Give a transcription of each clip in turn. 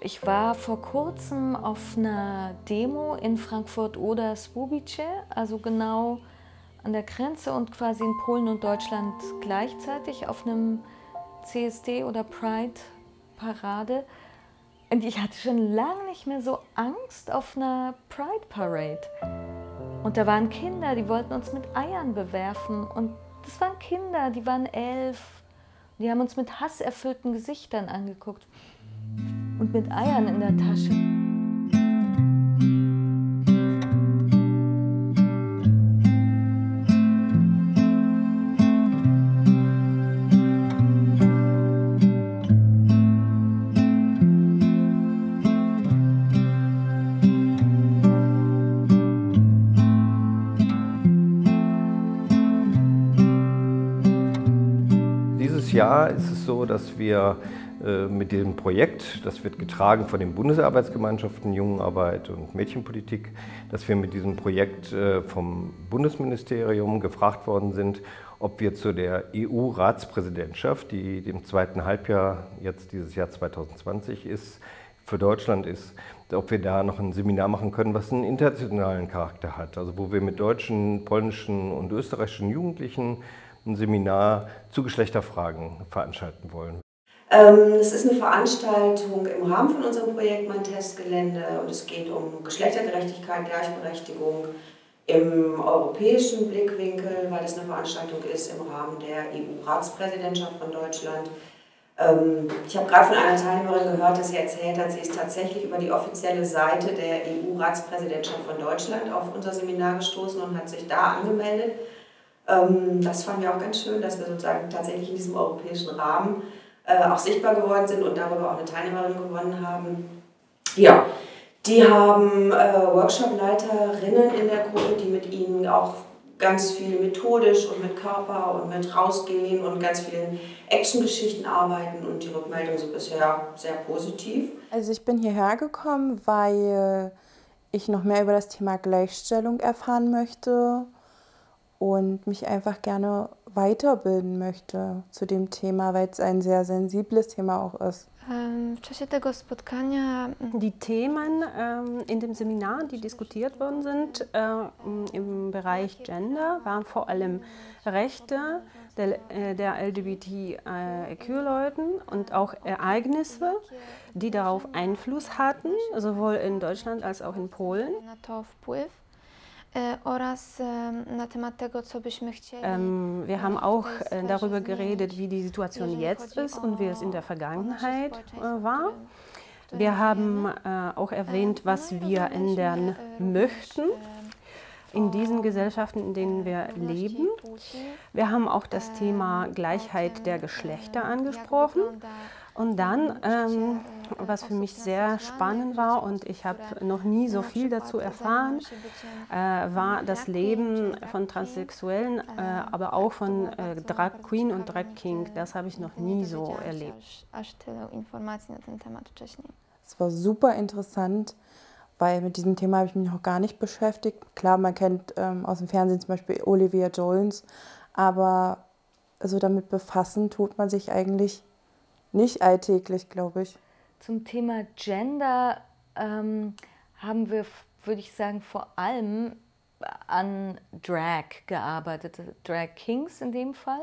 Ich war vor kurzem auf einer Demo in Frankfurt-Oder-Słubice, also genau an der Grenze und quasi in Polen und Deutschland gleichzeitig auf einem CSD oder Pride-Parade. Und ich hatte schon lange nicht mehr so Angst auf einer Pride-Parade. Und da waren Kinder, die wollten uns mit Eiern bewerfen. Und das waren Kinder, die waren 11. Die haben uns mit hasserfüllten Gesichtern angeguckt und mit Eiern in der Tasche. Dieses Jahr ist es so, dass wir mit diesem Projekt, das wird getragen von den Bundesarbeitsgemeinschaften Jungenarbeit und Mädchenpolitik, dass wir mit diesem Projekt vom Bundesministerium gefragt worden sind, ob wir zu der EU-Ratspräsidentschaft, die im zweiten Halbjahr jetzt dieses Jahr 2020 ist, für Deutschland ist, ob wir da noch ein Seminar machen können, was einen internationalen Charakter hat, also wo wir mit deutschen, polnischen und österreichischen Jugendlichen ein Seminar zu Geschlechterfragen veranstalten wollen. Es ist eine Veranstaltung im Rahmen von unserem Projekt Mein Testgelände und es geht um Geschlechtergerechtigkeit, Gleichberechtigung im europäischen Blickwinkel, weil es eine Veranstaltung ist im Rahmen der EU-Ratspräsidentschaft von Deutschland. Ich habe gerade von einer Teilnehmerin gehört, dass sie erzählt hat, sie ist tatsächlich über die offizielle Seite der EU-Ratspräsidentschaft von Deutschland auf unser Seminar gestoßen und hat sich da angemeldet. Das fanden wir auch ganz schön, dass wir sozusagen tatsächlich in diesem europäischen Rahmen auch sichtbar geworden sind und darüber auch eine Teilnehmerin gewonnen haben. Ja, die haben Workshop-Leiterinnen in der Gruppe, die mit ihnen auch ganz viel methodisch und mit Körper und mit rausgehen und ganz vielen Action-Geschichten arbeiten und die Rückmeldungen sind bisher sehr positiv. Also ich bin hierher gekommen, weil ich noch mehr über das Thema Gleichstellung erfahren möchte und mich einfach gerne weiterbilden möchte zu dem Thema, weil es ein sehr sensibles Thema auch ist. Die Themen in dem Seminar, die diskutiert worden sind im Bereich Gender, waren vor allem Rechte der LGBTIQ-Leuten und auch Ereignisse, die darauf Einfluss hatten, sowohl in Deutschland als auch in Polen. Wir haben auch darüber geredet, wie die Situation jetzt ist und wie es in der Vergangenheit war. Wir haben auch erwähnt, was wir ändern möchten in diesen Gesellschaften, in denen wir leben. Wir haben auch das Thema Gleichheit der Geschlechter angesprochen. Und dann, was für mich sehr spannend war und ich habe noch nie so viel dazu erfahren, war das Leben von Transsexuellen, aber auch von Drag Queen und Drag King. Das habe ich noch nie so erlebt. Es war super interessant, weil mit diesem Thema habe ich mich noch gar nicht beschäftigt. Klar, man kennt aus dem Fernsehen zum Beispiel Olivia Jones, aber also damit befassen tut man sich eigentlich nicht alltäglich, glaube ich. Zum Thema Gender haben wir, würde ich sagen, vor allem an Drag gearbeitet, Drag Kings in dem Fall.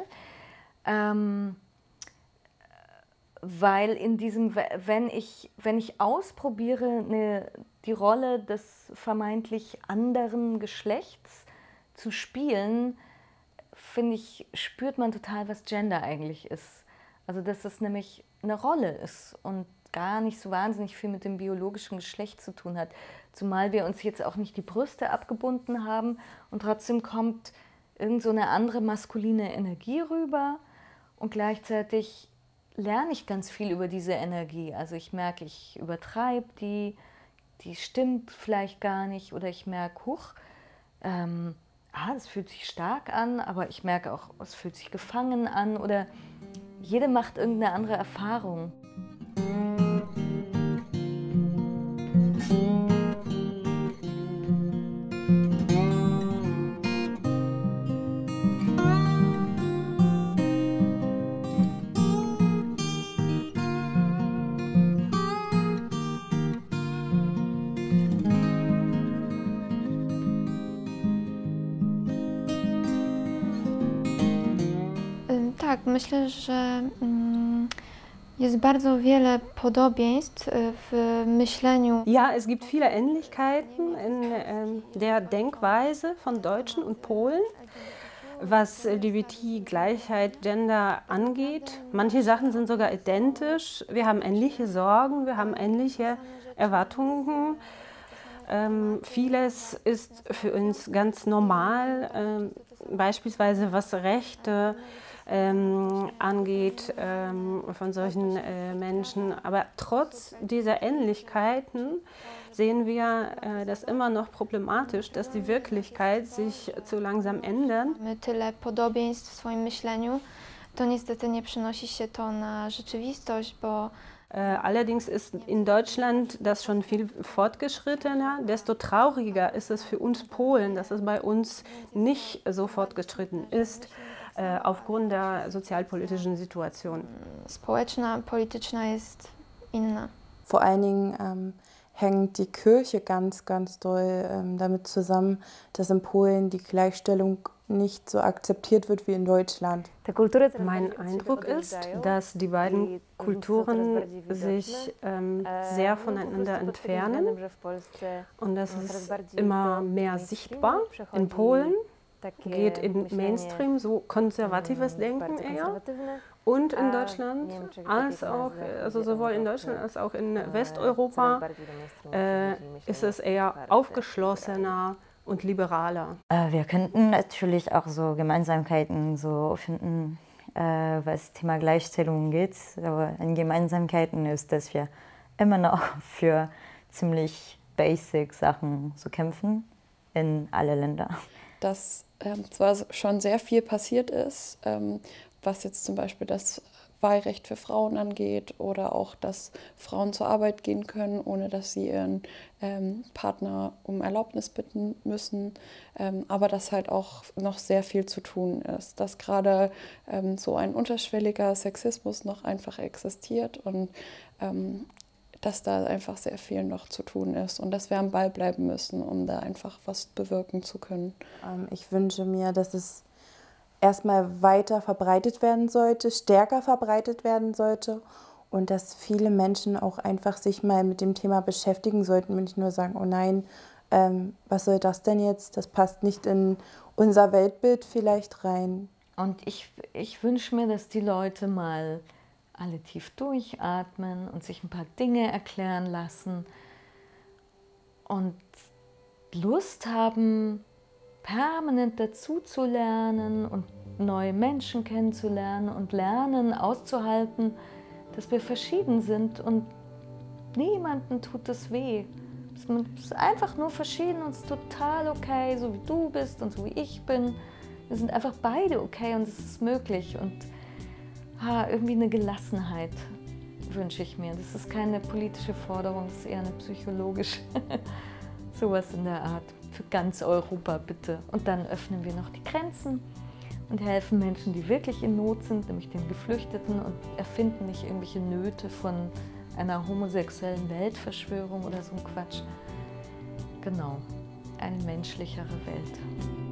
Weil in diesem, wenn ich ausprobiere, die Rolle des vermeintlich anderen Geschlechts zu spielen, finde ich, spürt man total, was Gender eigentlich ist. Also dass es nämlich eine Rolle ist und gar nicht so wahnsinnig viel mit dem biologischen Geschlecht zu tun hat. Zumal wir uns jetzt auch nicht die Brüste abgebunden haben und trotzdem kommt irgend so eine andere maskuline Energie rüber und gleichzeitig lerne ich ganz viel über diese Energie. Also ich merke, ich übertreibe die stimmt vielleicht gar nicht oder ich merke, huch, das fühlt sich stark an, aber ich merke auch, es fühlt sich gefangen an oder jede macht irgendeine andere Erfahrung. tak, myślę, że jest bardzo wiele podobieństw w myśleniu. Ja, es gibt viele Ähnlichkeiten in der Denkweise von Deutschen und Polen, was LGBT, Gleichheit, Gender angeht. Manche Sachen sind sogar identisch. Wir haben ähnliche Sorgen, wir haben ähnliche Erwartungen. Vieles ist für uns ganz normal, beispielsweise was Rechte angeht von solchen Menschen. Aber trotz dieser Ähnlichkeiten sehen wir das immer noch problematisch, dass die Wirklichkeit sich zu langsam ändert. Tyle podobieństw w swoim myśleniu, to niestety nie przynosi się to na rzeczywistość, bo Allerdings ist in Deutschland das schon viel fortgeschrittener. Desto trauriger ist es für uns Polen, dass es bei uns nicht so fortgeschritten ist, aufgrund der sozialpolitischen Situation. Społeczna, polityczna jest inna. Vor allen Dingen hängt die Kirche ganz, ganz doll damit zusammen, dass in Polen die Gleichstellung nicht so akzeptiert wird wie in Deutschland. Mein Eindruck ist, dass die beiden Kulturen sich sehr voneinander entfernen und das ist immer mehr sichtbar. In Polen geht in Mainstream so konservatives Denken eher und in Deutschland als auch, also sowohl in Deutschland als auch in Westeuropa ist es eher aufgeschlossener und liberaler. Wir könnten natürlich auch so Gemeinsamkeiten so finden, was Thema Gleichstellung geht. Aber an Gemeinsamkeiten ist, dass wir immer noch für ziemlich basic Sachen so kämpfen in alle Länder. Dass zwar schon sehr viel passiert ist, was jetzt zum Beispiel das Wahlrecht für Frauen angeht oder auch, dass Frauen zur Arbeit gehen können, ohne dass sie ihren Partner um Erlaubnis bitten müssen, aber dass halt auch noch sehr viel zu tun ist, dass gerade so ein unterschwelliger Sexismus noch einfach existiert und dass da einfach sehr viel noch zu tun ist und dass wir am Ball bleiben müssen, um da einfach was bewirken zu können. Ich wünsche mir, dass es erstmal weiter verbreitet werden sollte, stärker verbreitet werden sollte und dass viele Menschen auch einfach sich mal mit dem Thema beschäftigen sollten und nicht nur sagen, oh nein, was soll das denn jetzt? Das passt nicht in unser Weltbild vielleicht rein. Und ich wünsche mir, dass die Leute mal alle tief durchatmen und sich ein paar Dinge erklären lassen und Lust haben, permanent dazu zu lernen und neue Menschen kennenzulernen und lernen, auszuhalten, dass wir verschieden sind und niemandem tut es weh. Es ist einfach nur verschieden und es ist total okay, so wie du bist und so wie ich bin. Wir sind einfach beide okay und es ist möglich. Und irgendwie eine Gelassenheit wünsche ich mir. Das ist keine politische Forderung, das ist eher eine psychologische. Sowas in der Art. Für ganz Europa bitte. Und dann öffnen wir noch die Grenzen und helfen Menschen, die wirklich in Not sind, nämlich den Geflüchteten, und erfinden nicht irgendwelche Nöte von einer homosexuellen Weltverschwörung oder so ein Quatsch. Genau, eine menschlichere Welt.